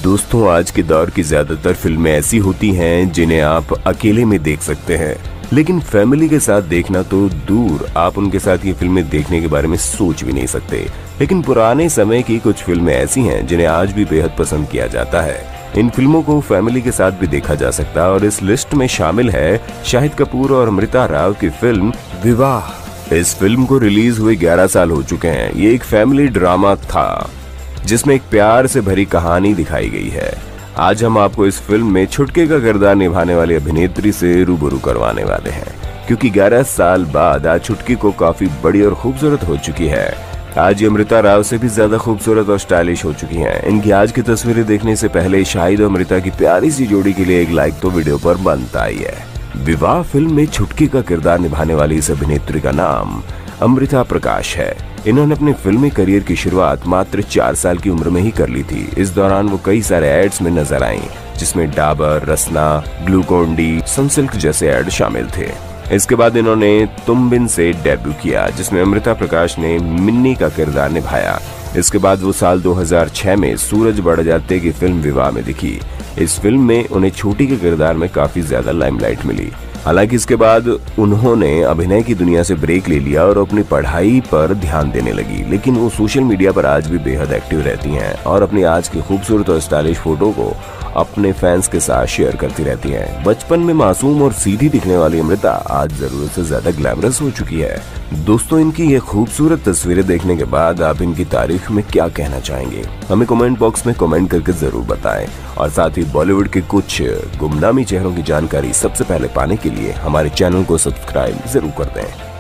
दोस्तों, आज के दौर की ज्यादातर फिल्में ऐसी होती हैं जिन्हें आप अकेले में देख सकते हैं, लेकिन फैमिली के साथ देखना तो दूर, आप उनके साथ ये फिल्में देखने के बारे में सोच भी नहीं सकते। लेकिन पुराने समय की कुछ फिल्में ऐसी हैं जिन्हें आज भी बेहद पसंद किया जाता है। इन फिल्मों को फैमिली के साथ भी देखा जा सकता है और इस लिस्ट में शामिल है शाहिद कपूर और अमृता राव की फिल्म विवाह। इस फिल्म को रिलीज हुए 11 साल हो चुके हैं। ये एक फैमिली ड्रामा था जिसमें एक प्यार से भरी कहानी दिखाई गई है। आज हम आपको इस फिल्म में छुटके का किरदार निभाने वाली अभिनेत्री से रूबरू करवाने वाले हैं, क्योंकि 11 साल बाद आज छुटकी को काफी बड़ी और खूबसूरत हो चुकी है। आज ये अमृता राव से भी ज्यादा खूबसूरत और स्टाइलिश हो चुकी हैं। इनकी आज की तस्वीरें देखने से पहले शाहिद और अमृता की प्यारी सी जोड़ी के लिए एक लाइक तो वीडियो पर बनता ही है। विवाह फिल्म में छुटकी का किरदार निभाने वाली इस अभिनेत्री का नाम अमृता प्रकाश है। इन्होंने अपने फिल्मी करियर की शुरुआत मात्र 4 साल की उम्र में ही कर ली थी। इस दौरान वो कई सारे एड्स में नजर आईं, जिसमें डाबर, रसना, ग्लूकोन-डी, सनसिल्क जैसे एड शामिल थे। इसके बाद इन्होंने तुम बिन से डेब्यू किया, जिसमें अमृता प्रकाश ने मिन्नी का किरदार निभाया। इसके बाद वो साल 2006 में सूरज बढ़ जाते की फिल्म विवाह में दिखी। इस फिल्म में उन्हें छोटी के किरदार में काफी ज्यादा लाइमलाइट मिली। हालांकि इसके बाद उन्होंने अभिनय की दुनिया से ब्रेक ले लिया और अपनी पढ़ाई पर ध्यान देने लगी, लेकिन वो सोशल मीडिया पर आज भी बेहद एक्टिव रहती हैं और अपनी आज की खूबसूरत और स्टाइलिश फोटो को अपने फैंस के साथ शेयर करती रहती हैं। बचपन में मासूम और सीधी दिखने वाली अमृता आज जरूरत से ज्यादा ग्लैमरस हो चुकी है। दोस्तों, इनकी ये खूबसूरत तस्वीरें देखने के बाद आप इनकी तारीफ में क्या कहना चाहेंगे? हमें कमेंट बॉक्स में कमेंट करके जरूर बताएं और साथ ही बॉलीवुड के कुछ गुमनामी चेहरों की जानकारी सबसे पहले पाने के लिए हमारे चैनल को सब्सक्राइब जरूर कर दें।